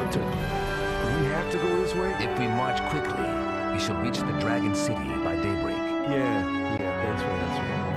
entered. Do we have to go this way? If we march quickly, we shall reach the Dragon City by daybreak. Yeah, that's right.